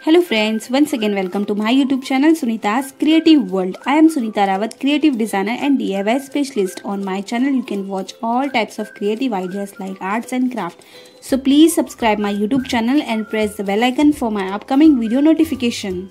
Hello friends, once again welcome to my YouTube channel Sunita's Creative World. I am Sunita Rawat, creative designer and DIY specialist. On my channel you can watch all types of creative ideas like arts and craft. So please subscribe my YouTube channel and press the bell icon for my upcoming video notification.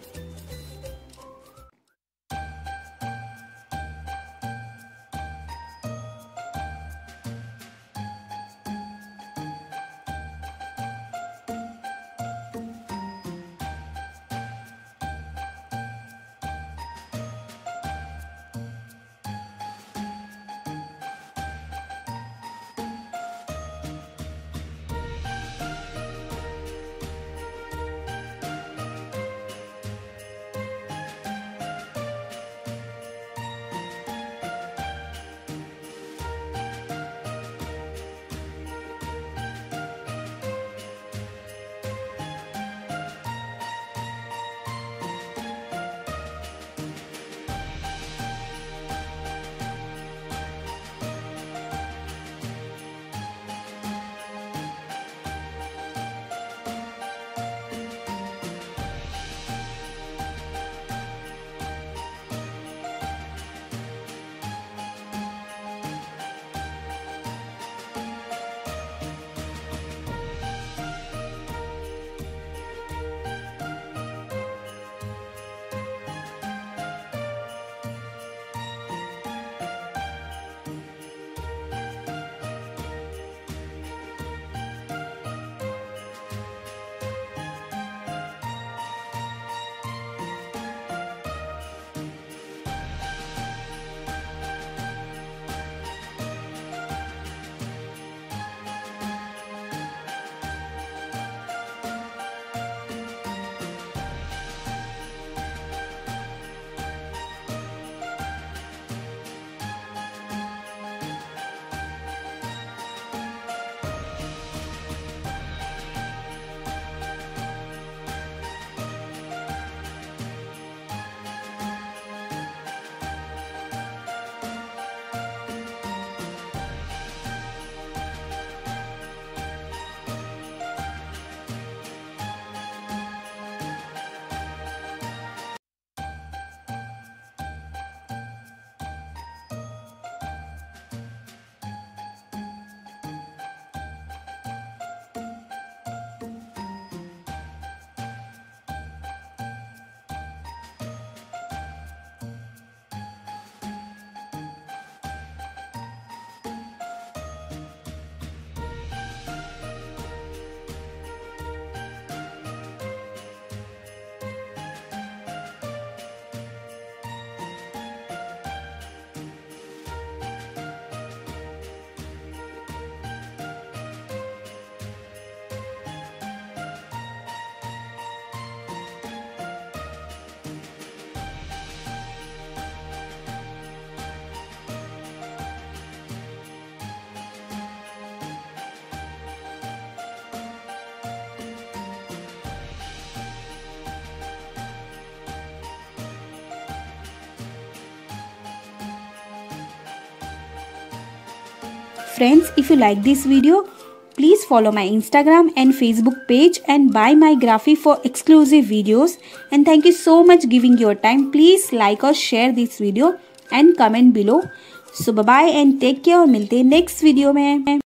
Friends, if you like this video, please follow my Instagram and Facebook page and buy my graphic for exclusive videos. And thank you so much giving your time. Please like or share this video and comment below. So bye bye and take care और मिलते हैं next video में.